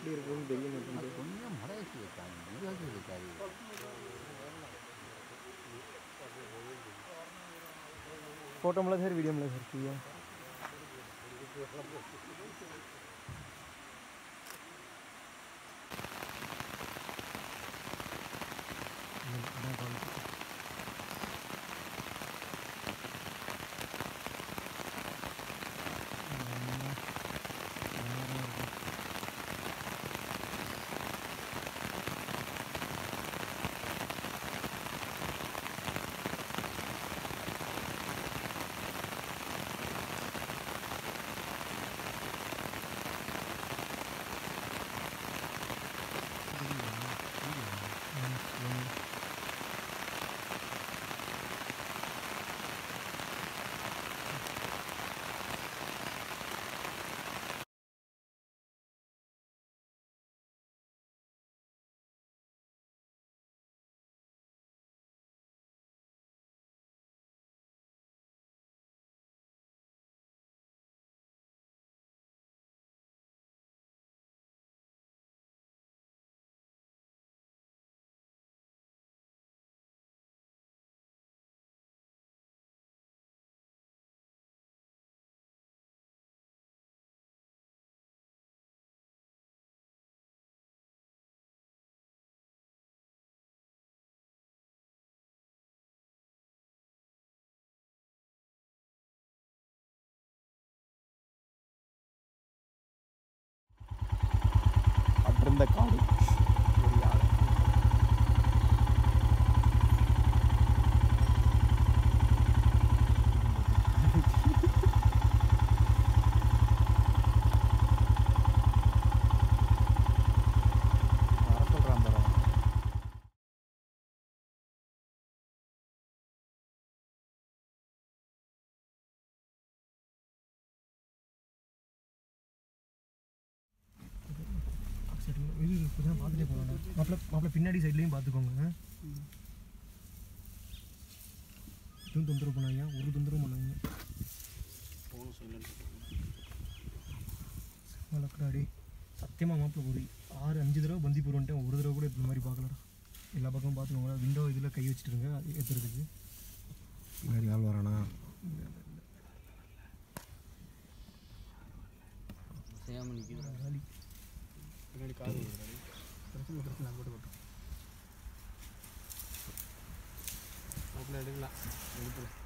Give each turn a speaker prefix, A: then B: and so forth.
A: எப்படி இருக்குன்னு தெரிய மாட்டேங்குது.
B: கொஞ்சம் மறைச்சி வைக்காது, உருவாக்கி வைக்காது.
A: फोटो मिला सर, वीडियो मिला सर किया
B: அடர்ந்த காடு. ஒரு யானை. வர சொல்கிறான் பாரு.
A: இது கொஞ்சம் பார்த்துட்டே போகலாம். மாப்பிள்ள பின்னாடி சைட்லேயும் பார்த்துக்கோங்க. எதுவும் தொந்தரவு பண்ணாங்க, ஒரு தொந்தரவு பண்ணாங்க. வளர்க்குறாடி சத்தியமாக மாப்பிள்ள ஒரு 6-5 தடவை பந்தி போடுவோன்ட்டு ஒரு தடவை கூட இந்த மாதிரி பார்க்கலடா. எல்லா பக்கமும் பார்த்துக்கோங்களா. விண்டோ இதில் கை வச்சுட்டுருங்க ஏற்றுறதுக்கு.
C: பின்னாடி ஆள் வரானா?
A: பின்னாடி காது பிரச்சனை போட்டு போட்டோம். எடுக்கலாம் எடுத்துல